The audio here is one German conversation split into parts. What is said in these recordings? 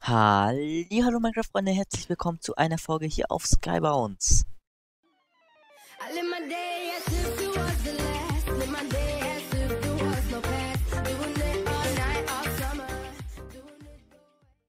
Hallo Minecraft-Freunde, herzlich willkommen zu einer Folge hier auf Skybounds. I live my day as if it was the last. Live my day as if there was no past. Doing it all night, all summer. Doing it.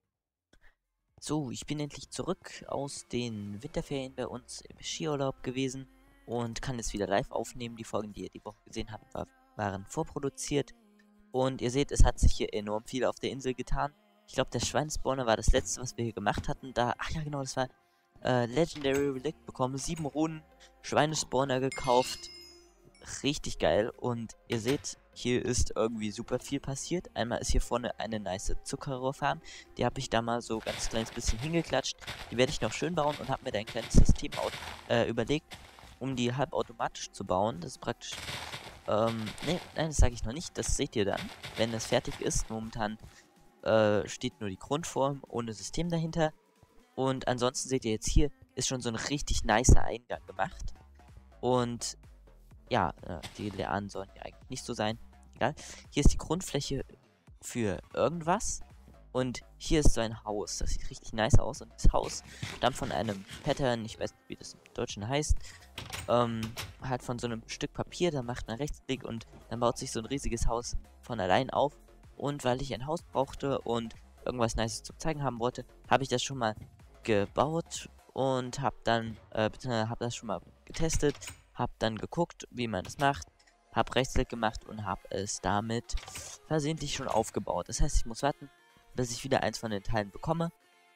So, ich bin endlich zurück aus den Winterferien bei uns im Skiurlaub gewesen und kann jetzt wieder live aufnehmen. Die Folgen, die ihr die Woche gesehen habt, waren vorproduziert. Und ihr seht, es hat sich hier enorm viel auf der Insel getan. Ich glaube, der Schweinespawner war das letzte, was wir hier gemacht hatten. Ach ja genau, das war Legendary Relic bekommen. 7 Runen, Schweinespawner gekauft. Richtig geil. Und ihr seht, hier ist irgendwie super viel passiert. Einmal ist hier vorne eine nice Zuckerrohrfarm. Die habe ich da mal so ganz kleines bisschen hingeklatscht. Die werde ich noch schön bauen und habe mir da ein kleines System überlegt, um die halbautomatisch zu bauen. Das ist praktisch... nee, nein, das sage ich noch nicht. Das seht ihr dann, wenn es fertig ist. Momentan steht nur die Grundform ohne System dahinter. Und ansonsten seht ihr jetzt hier, ist schon so ein richtig nicer Eingang gemacht. Und ja, die Lianen sollen ja eigentlich nicht so sein. Egal. Hier ist die Grundfläche für irgendwas. Und hier ist so ein Haus. Das sieht richtig nice aus. Und das Haus stammt von einem Pattern, ich weiß nicht, wie das im Deutschen heißt. Halt von so einem Stück Papier, da macht man Rechtsklick und dann baut sich so ein riesiges Haus von allein auf. Und weil ich ein Haus brauchte und irgendwas Nices zu zeigen haben wollte, habe ich das schon mal gebaut und habe dann, habe das schon mal getestet, habe dann geguckt, wie man das macht, habe Rechtsklick gemacht und habe es damit versehentlich schon aufgebaut. Das heißt, ich muss warten, bis ich wieder eins von den Teilen bekomme.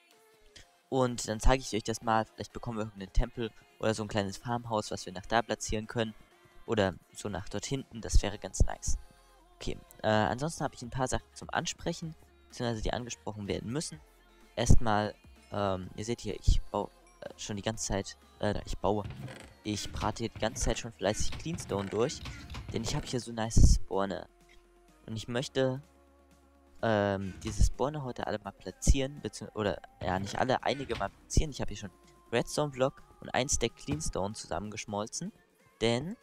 Und dann zeige ich euch das mal. Vielleicht bekommen wir irgendeinen Tempel oder so ein kleines Farmhaus, was wir nach da platzieren können. Oder so nach dort hinten. Das wäre ganz nice. Okay, ansonsten habe ich ein paar Sachen zum Ansprechen, beziehungsweise die angesprochen werden müssen. Erstmal, ihr seht hier, ich baue schon die ganze Zeit, ich brate hier die ganze Zeit schon fleißig Cleanstone durch, denn ich habe hier so nice Spawner. Und ich möchte, diese Spawner heute alle mal platzieren, oder, ja, nicht alle, einige mal platzieren. Ich habe hier schon Redstone-Block und ein Stack Cleanstone zusammengeschmolzen, denn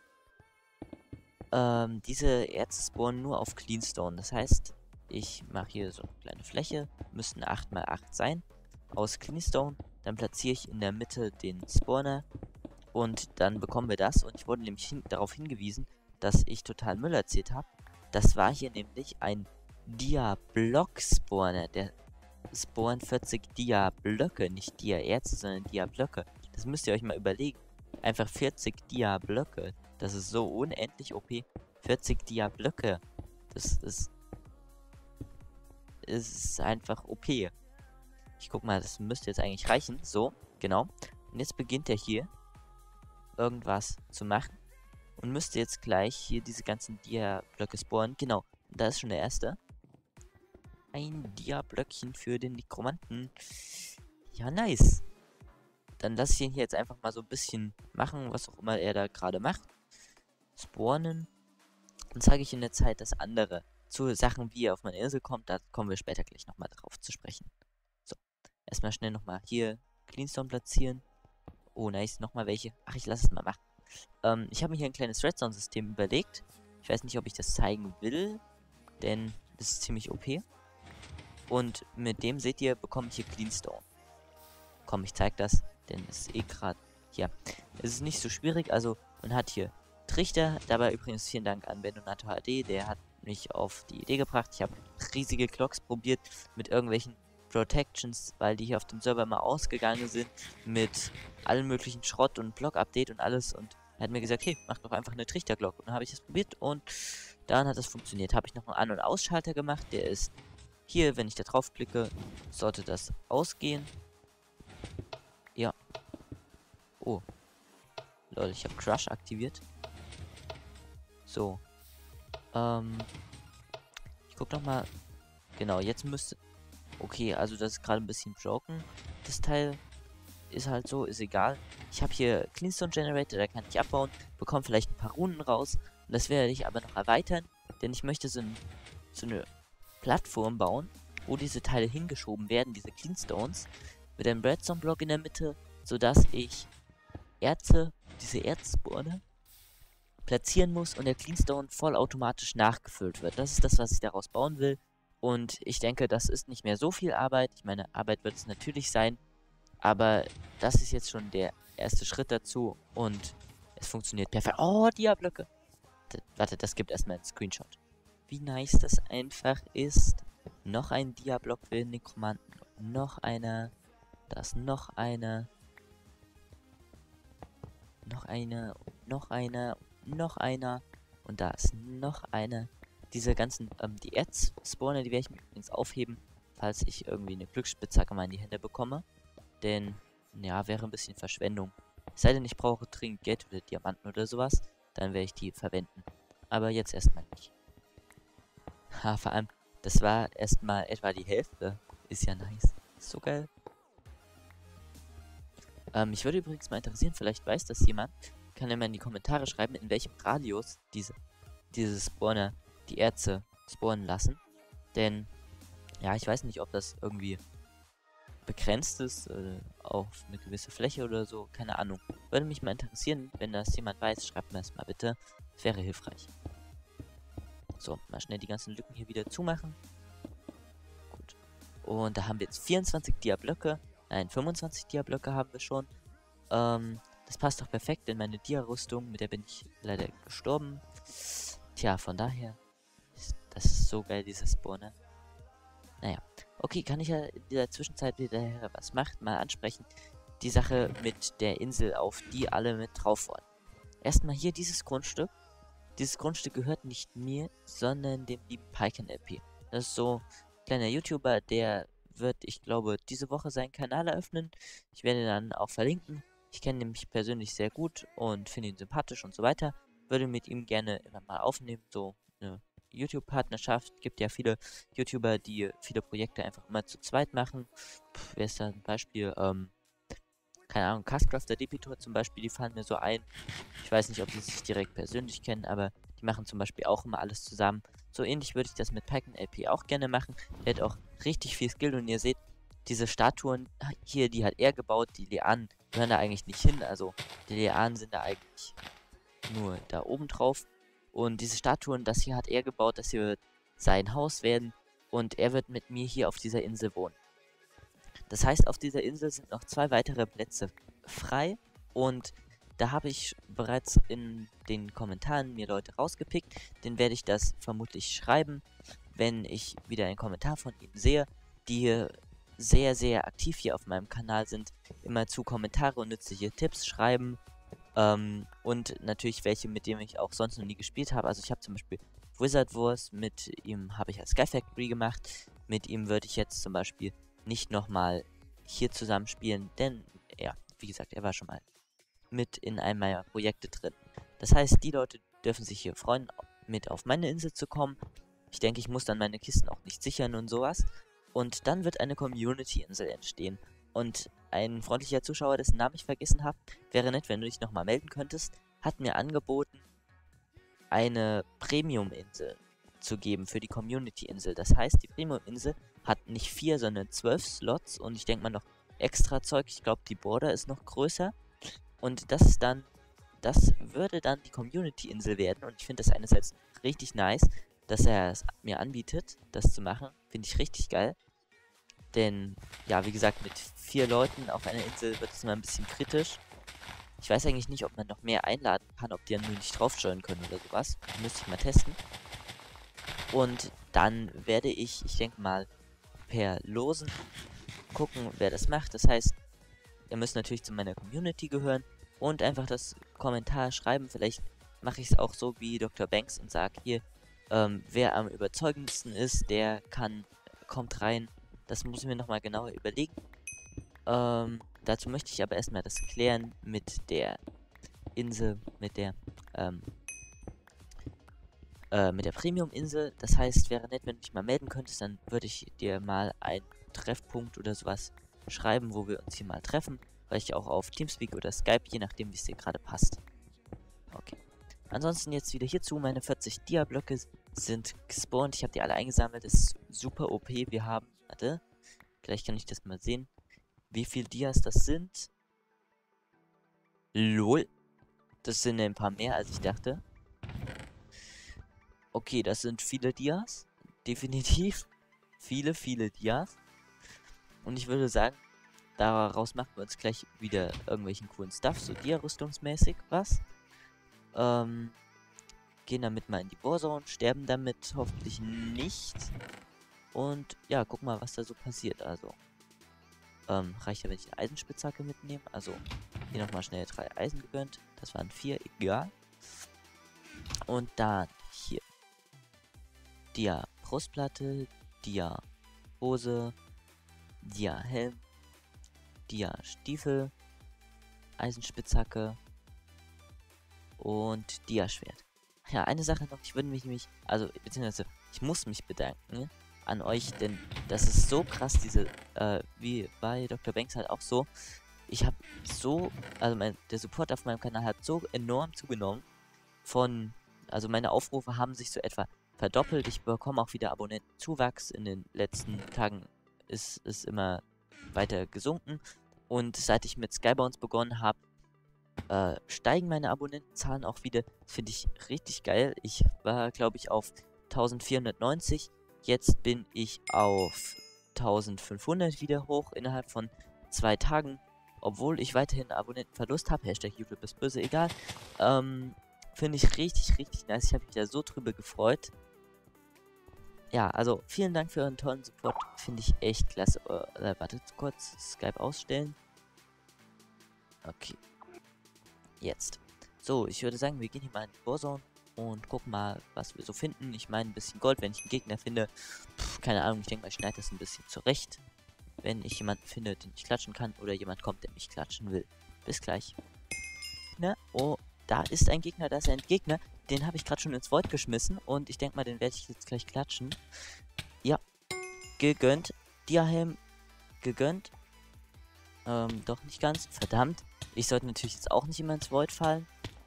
diese Erze spawnen nur auf Cleanstone. Das heißt, ich mache hier so eine kleine Fläche, müssten 8×8 sein, aus Cleanstone. Dann platziere ich in der Mitte den Spawner und dann bekommen wir das. Und ich wurde nämlich darauf hingewiesen, dass ich total Müll erzählt habe. Das war hier nämlich ein Dia-Block-Spawner. Der spawnt 40 Dia-Blöcke, nicht Dia-Erze, sondern Dia-Blöcke. Das müsst ihr euch mal überlegen. Einfach 40 Dia-Blöcke. Das ist so unendlich OP. 40 Dia-Blöcke. Das ist einfach OP. Ich guck mal, das müsste jetzt eigentlich reichen. So, genau. Und jetzt beginnt er hier irgendwas zu machen. Und müsste jetzt gleich hier diese ganzen Dia-Blöcke spawnen. Genau, da ist schon der erste. Ein Dia-Blöckchen für den Nekromanten. Ja, nice. Dann lasse ich ihn hier jetzt einfach mal so ein bisschen machen, was auch immer er da gerade macht. Spawnen. Dann zeige ich in der Zeit das andere. Zu Sachen, wie er auf meine Insel kommt, da kommen wir später gleich nochmal drauf zu sprechen. So, erstmal schnell nochmal hier Cleanstone platzieren. Oh, nice, nochmal welche. Ach, ich lasse es mal machen. Ich habe mir hier ein kleines Redstone-System überlegt. Ich weiß nicht, ob ich das zeigen will, denn das ist ziemlich OP. Und mit dem, seht ihr, bekomme ich hier Cleanstone. Komm, ich zeige das, denn es ist eh gerade... Ja, es ist nicht so schwierig, also man hat hier Trichter. Dabei übrigens vielen Dank an Bendonato HD, der hat mich auf die Idee gebracht. Ich habe riesige Clocks probiert mit irgendwelchen Protections, weil die hier auf dem Server mal ausgegangen sind, mit allen möglichen Schrott und Block-Update und alles. Und er hat mir gesagt, hey, mach doch einfach eine Trichter-Glock. Und dann habe ich das probiert und dann hat das funktioniert. Habe ich noch einen An- und Ausschalter gemacht, der ist hier, wenn ich da drauf klicke, sollte das ausgehen. Ja. Oh. Leute, ich habe Crush aktiviert. So. Ich guck noch mal. Genau, jetzt müsste... Okay, also das ist gerade ein bisschen broken. Das Teil ist halt so, ist egal. Ich habe hier Cleanstone Generator, da kann ich abbauen, bekomme vielleicht ein paar Runen raus. Und das werde ich aber noch erweitern, denn ich möchte so eine Plattform bauen, wo diese Teile hingeschoben werden, diese Cleanstones, mit einem Redstone-Block in der Mitte, sodass ich diese Erzspawner platzieren muss und der Cleanstone vollautomatisch nachgefüllt wird. Das ist das, was ich daraus bauen will. Und ich denke, das ist nicht mehr so viel Arbeit. Ich meine, Arbeit wird es natürlich sein, aber das ist jetzt schon der erste Schritt dazu und es funktioniert perfekt. Oh, Dia-Blöcke. Warte, das gibt erstmal einen Screenshot. Wie nice das einfach ist. Noch ein Dia-Block für den Nekromanten. Noch einer. Da ist noch einer. Noch einer. Noch einer. Noch einer. Und da ist noch einer. Diese ganzen, die Erz-Spawner, die werde ich mir übrigens aufheben, falls ich irgendwie eine Glücksspitzhacke mal in die Hände bekomme. Denn, ja, wäre ein bisschen Verschwendung. Es sei denn, ich brauche dringend Geld oder Diamanten oder sowas, dann werde ich die verwenden. Aber jetzt erstmal nicht. Ha, vor allem, das war erstmal etwa die Hälfte. Ist ja nice. Ist so geil. Mich würde übrigens mal interessieren, vielleicht weiß das jemand. Kann er mal in die Kommentare schreiben, in welchem Radius diese Spawner die Erze spawnen lassen. Denn, ja, ich weiß nicht, ob das irgendwie begrenzt ist, auf eine gewisse Fläche oder so. Keine Ahnung. Würde mich mal interessieren, wenn das jemand weiß, schreibt mir das mal bitte. Das wäre hilfreich. So, mal schnell die ganzen Lücken hier wieder zumachen. Gut. Und da haben wir jetzt 24 Dia-Blöcke. Nein, 25 Dia-Blöcke haben wir schon. Das passt doch perfekt in meine Dia-Rüstung. Mit der bin ich leider gestorben. Tja, von daher. Das ist so geil, dieses Spawner. Naja. Okay, kann ich ja in dieser Zwischenzeit wieder was macht, mal ansprechen. Die Sache mit der Insel, auf die alle mit drauf wollen. Erstmal hier dieses Grundstück. Dieses Grundstück gehört nicht mir, sondern dem lieben PyCanLP. Das ist so ein kleiner YouTuber, der wird, ich glaube, diese Woche seinen Kanal eröffnen. Ich werde ihn dann auch verlinken. Ich kenne ihn nämlich persönlich sehr gut und finde ihn sympathisch und so weiter. Würde mit ihm gerne immer mal aufnehmen, so eine YouTube-Partnerschaft. Gibt ja viele YouTuber, die viele Projekte einfach immer zu zweit machen. Wer ist da ein Beispiel? Keine Ahnung, Castcrafter Depitor zum Beispiel, die fallen mir so ein. Ich weiß nicht, ob die sich direkt persönlich kennen, aber die machen zum Beispiel auch immer alles zusammen. So ähnlich würde ich das mit PyCanLP auch gerne machen. Der hat auch richtig viel Skill und ihr seht, diese Statuen hier, die hat er gebaut, die Lianen gehören da eigentlich nicht hin. Also die Lianen sind da eigentlich nur da oben drauf. Und diese Statuen, das hier hat er gebaut, das hier wird sein Haus werden. Und er wird mit mir hier auf dieser Insel wohnen. Das heißt, auf dieser Insel sind noch 2 weitere Plätze frei. Und da habe ich bereits in den Kommentaren mir Leute rausgepickt. Den werde ich das vermutlich schreiben, wenn ich wieder einen Kommentar von ihnen sehe, die hier sehr, sehr aktiv hier auf meinem Kanal sind. Immer zu Kommentare und nützliche Tipps schreiben. Und natürlich welche, mit denen ich auch sonst noch nie gespielt habe. Also ich habe zum Beispiel Wizard Wars, mit ihm habe ich als Sky Factory gemacht. Mit ihm würde ich jetzt zum Beispiel nicht nochmal hier zusammen spielen, denn, ja, wie gesagt, er war schon mal mit in einem meiner Projekte drin. Das heißt, die Leute dürfen sich hier freuen, mit auf meine Insel zu kommen. Ich denke, ich muss dann meine Kisten auch nicht sichern und sowas. Und dann wird eine Community-Insel entstehen. Und ein freundlicher Zuschauer, dessen Namen ich vergessen habe, wäre nett, wenn du dich nochmal melden könntest, hat mir angeboten, eine Premium-Insel zu geben für die Community-Insel. Das heißt, die Premium-Insel hat nicht 4, sondern 12 Slots und ich denke mal noch extra Zeug. Ich glaube, die Border ist noch größer. Und das würde dann die Community-Insel werden. Und ich finde das einerseits richtig nice, dass er es mir anbietet, das zu machen. Finde ich richtig geil. Denn, ja, wie gesagt, mit 4 Leuten auf einer Insel wird es immer ein bisschen kritisch. Ich weiß eigentlich nicht, ob man noch mehr einladen kann, ob die dann nur nicht draufsteuern können oder sowas. Müsste ich mal testen. Und dann werde ich denke mal, per Losen gucken, wer das macht. Das heißt, ihr müsst natürlich zu meiner Community gehören und einfach das Kommentar schreiben. Vielleicht mache ich es auch so wie Dr. Banks und sage hier, wer am überzeugendsten ist, der kommt rein. Das muss ich mir nochmal genauer überlegen. Dazu möchte ich aber erstmal das klären mit der Insel, mit der Premium-Insel. Das heißt, wäre nett, wenn du dich mal melden könntest, dann würde ich dir mal einen Treffpunkt oder sowas schreiben, wo wir uns hier mal treffen. Vielleicht auch auf Teamspeak oder Skype, je nachdem, wie es dir gerade passt. Okay. Ansonsten jetzt wieder hierzu, meine 40 Dia-Blöcke sind gespawnt. Ich habe die alle eingesammelt, das ist super OP. Wir haben, warte, vielleicht kann ich das mal sehen, wie viele Dias das sind. LOL. Das sind ein paar mehr, als ich dachte. Okay, das sind viele Dias. Definitiv. viele, viele Dias. Und ich würde sagen, daraus machen wir uns gleich wieder irgendwelchen coolen Stuff, so Dia-rüstungsmäßig was. Gehen damit mal in die Warzone, sterben damit hoffentlich nicht. Und ja, guck mal, was da so passiert. Also, reicht ja, wenn ich eine Eisenspitzhacke mitnehme. Also, hier nochmal schnell 3 Eisen gegönnt. Das waren 4, egal. Und dann hier. Dia Brustplatte, Dia Hose, Dia Helm, Dia Stiefel, Eisenspitzhacke und Dia Schwert. Ja, eine Sache noch, ich würde mich nämlich, also, beziehungsweise, ich muss mich bedanken an euch, denn das ist so krass, diese, wie bei Dr. Banks halt auch so, ich habe so, also der Support auf meinem Kanal hat so enorm zugenommen also meine Aufrufe haben sich so etwa verdoppelt, ich bekomme auch wieder Abonnentenzuwachs, in den letzten Tagen ist es immer weiter gesunken und seit ich mit Skybounce begonnen habe, steigen meine Abonnentenzahlen auch wieder. Das finde ich richtig geil. Ich war, glaube ich, auf 1490. Jetzt bin ich auf 1500 wieder hoch innerhalb von 2 Tagen. Obwohl ich weiterhin Abonnentenverlust habe. Hashtag YouTube ist böse, egal. Finde ich richtig, richtig nice. Ich habe mich da so drüber gefreut. Ja, also vielen Dank für euren tollen Support. Finde ich echt klasse. Wartet kurz. Skype ausstellen. Okay. Jetzt. So, ich würde sagen, wir gehen hier mal in die Warzone und gucken mal, was wir so finden. Ich meine, ein bisschen Gold, wenn ich einen Gegner finde. Keine Ahnung, ich denke mal, ich schneide das ein bisschen zurecht. Wenn ich jemanden finde, den ich klatschen kann oder jemand kommt, der mich klatschen will. Bis gleich. Ne? Oh, da ist ein Gegner, da ist ein Gegner. Den habe ich gerade schon ins Void geschmissen und ich denke mal, den werde ich jetzt gleich klatschen. Ja, gegönnt. Dia-Helm gegönnt. Doch nicht ganz. Verdammt. Ich sollte natürlich jetzt auch nicht immer ins Void fallen.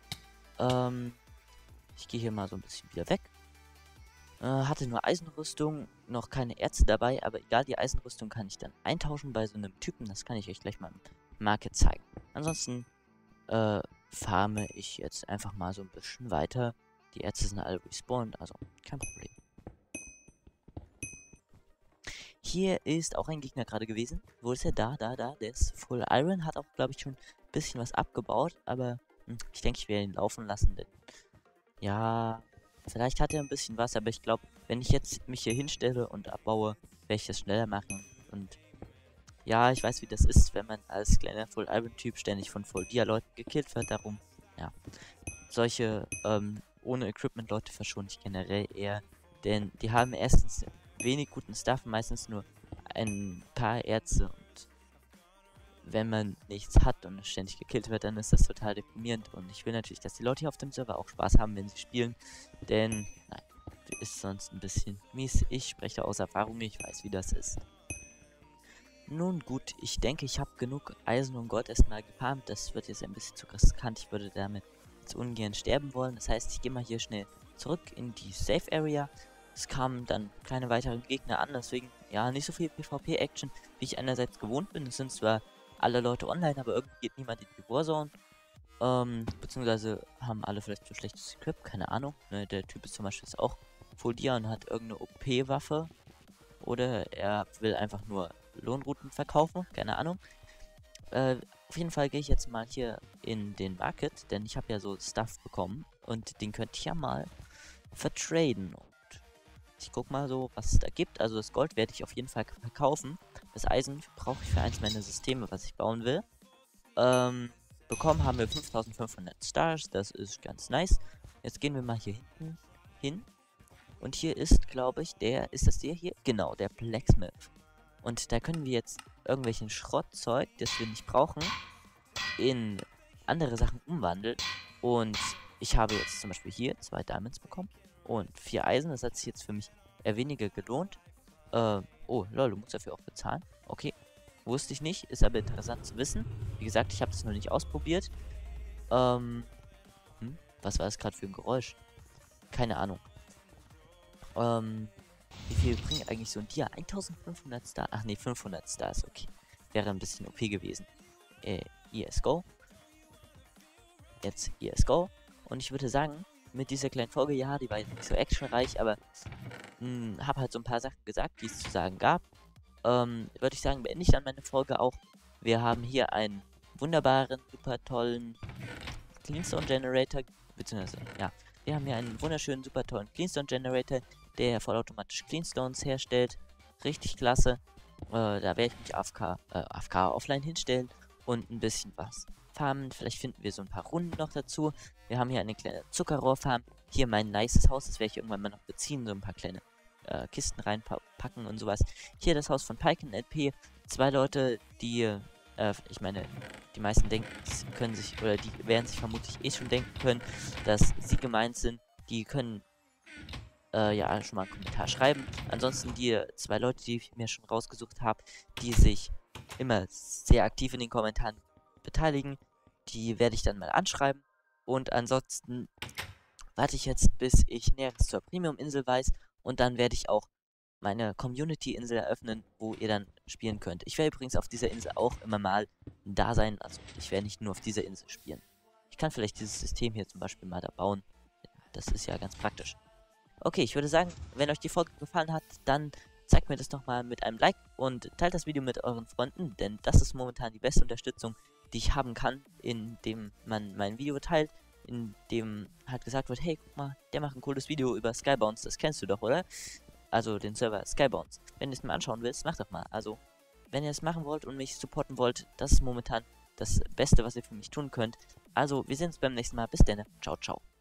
Ich gehe hier mal so ein bisschen wieder weg. Hatte nur Eisenrüstung, noch keine Erze dabei, aber egal, die Eisenrüstung kann ich dann eintauschen bei so einem Typen. Das kann ich euch gleich mal im Market zeigen. Ansonsten, farme ich jetzt einfach mal so ein bisschen weiter. Die Erze sind alle respawned, also kein Problem. Hier ist auch ein Gegner gerade gewesen. Wo ist er? Da. Der ist Full Iron. Hat auch, glaube ich, schon ein bisschen was abgebaut. Aber ich denke, ich werde ihn laufen lassen. Denn ja, vielleicht hat er ein bisschen was. Aber ich glaube, wenn ich jetzt mich hier hinstelle und abbaue, werde ich das schneller machen. Und ja, ich weiß, wie das ist, wenn man als kleiner Full Iron Typ ständig von Full Dia Leuten gekillt wird. Darum, ja, solche ohne Equipment Leute verschone ich generell eher. Denn die haben erstens wenig guten Stuff, meistens nur ein paar Erze und wenn man nichts hat und ständig gekillt wird, dann ist das total deprimierend und ich will natürlich, dass die Leute hier auf dem Server auch Spaß haben, wenn sie spielen, denn, nein, ist sonst ein bisschen mies. Ich spreche aus Erfahrung, ich weiß, wie das ist. Nun gut, ich denke, ich habe genug Eisen und Gold erstmal gefarmt, das wird jetzt ein bisschen zu riskant, ich würde damit jetzt ungern sterben wollen, das heißt, ich gehe mal hier schnell zurück in die Safe Area. Es kamen dann keine weiteren Gegner an, deswegen, ja, nicht so viel PvP-Action, wie ich einerseits gewohnt bin. Es sind zwar alle Leute online, aber irgendwie geht niemand in die Warzone. Beziehungsweise haben alle vielleicht so schlechtes Equip, keine Ahnung. Ne, der Typ ist zum Beispiel jetzt auch Full Dia und hat irgendeine OP-Waffe. Oder er will einfach nur Lohnrouten verkaufen, keine Ahnung. Auf jeden Fall gehe ich jetzt mal hier in den Market, denn ich habe ja so Stuff bekommen. Und den könnte ich ja mal vertraden. Ich guck mal so, was es da gibt. Also das Gold werde ich auf jeden Fall verkaufen. Das Eisen brauche ich für eins meiner Systeme, was ich bauen will. Bekommen haben wir 5500 Stars. Das ist ganz nice. Jetzt gehen wir mal hier hinten hin. Und hier ist, glaube ich, ist das der hier? Genau, der Blacksmith. Und da können wir jetzt irgendwelchen Schrottzeug, das wir nicht brauchen, in andere Sachen umwandeln. Und ich habe jetzt zum Beispiel hier 2 Diamonds bekommen. Und 4 Eisen, das hat sich jetzt für mich eher weniger gelohnt. Oh, lol, du musst dafür auch bezahlen. Okay, wusste ich nicht, ist aber interessant zu wissen. Wie gesagt, ich habe das noch nicht ausprobiert. Was war das gerade für ein Geräusch? Keine Ahnung. Wie viel bringt eigentlich so ein Dia? 1500 Stars? Ach nee, 500 Stars, okay. Wäre ein bisschen OP gewesen. ESGO. Jetzt ESGO. Und ich würde sagen, mit dieser kleinen Folge. Ja, die war jetzt nicht so actionreich, aber habe halt so ein paar Sachen gesagt, die es zu sagen gab. Würde ich sagen, beende ich dann meine Folge auch. Wir haben hier einen wunderbaren, super tollen Cleanstone Generator, beziehungsweise, ja, wir haben hier einen wunderschönen, super tollen Cleanstone Generator, der vollautomatisch Cleanstones herstellt. Richtig klasse. Da werde ich mich AFK offline hinstellen und ein bisschen was farmen. Vielleicht finden wir so ein paar Runden noch dazu. Wir haben hier eine kleine Zuckerrohrfarm. Hier mein nices Haus, das werde ich irgendwann mal noch beziehen. So ein paar kleine Kisten reinpacken und sowas. Hier das Haus von Piken LP. 2 Leute, die, ich meine, die meisten können sich, oder die werden sich vermutlich eh schon denken können, dass sie gemeint sind. Die können ja schon mal einen Kommentar schreiben. Ansonsten die 2 Leute, die ich mir schon rausgesucht habe, die sich immer sehr aktiv in den Kommentaren beteiligen, die werde ich dann mal anschreiben. Und ansonsten warte ich jetzt, bis ich Näheres zur Premium-Insel weiß, und dann werde ich auch meine Community-Insel eröffnen, wo ihr dann spielen könnt. Ich werde übrigens auf dieser Insel auch immer mal da sein, also ich werde nicht nur auf dieser Insel spielen. Ich kann vielleicht dieses System hier zum Beispiel mal da bauen. Das ist ja ganz praktisch. Okay, ich würde sagen, wenn euch die Folge gefallen hat, dann zeigt mir das doch mal mit einem Like und teilt das Video mit euren Freunden, denn das ist momentan die beste Unterstützung, die ich haben kann, indem man mein Video teilt, indem halt gesagt wird, hey, guck mal, der macht ein cooles Video über Skybounce, das kennst du doch, oder? Also den Server Skybounce. Wenn du es mal anschauen willst, macht doch mal. Also, wenn ihr es machen wollt und mich supporten wollt, das ist momentan das Beste, was ihr für mich tun könnt. Also, wir sehen uns beim nächsten Mal. Bis dann. Ciao, ciao.